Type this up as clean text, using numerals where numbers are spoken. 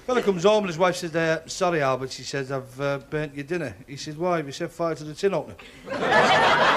Fella comes home and his wife says, sorry, Albert, she says, I've burnt your dinner. He says, why? Have you set fire to the tin opener?